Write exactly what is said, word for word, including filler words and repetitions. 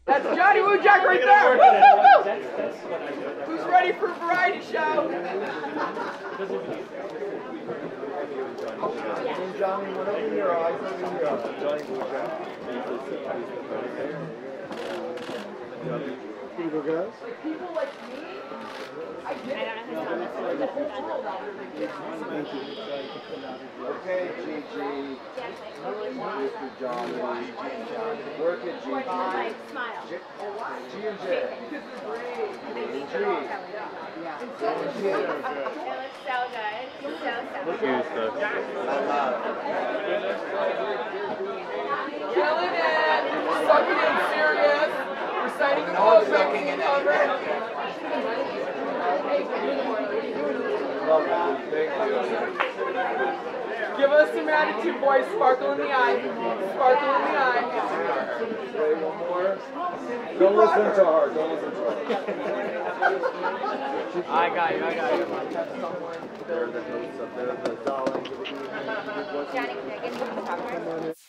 That's Johnny Wujek right there! Woo, woo, woo. Who's ready for a variety show? Johnny, one over here, eyes over here. Johnny Wujek. Tito guys? Like people like me? I get it. There's a whole world out there. Okay, Gigi. Mister Johnny. Work it, Gigi. Like, smile. G and J. It looks so good. So, so good. Killing it! Sucking in serious. Reciting the quote, making it cover. Give us some attitude, boys. Sparkle in the eye. Sparkle in the eye. Ready, one more. Don't listen to her. Don't listen to her. I got you. I got you. There, the, there, the darling. Johnny, can I get you some popcorn?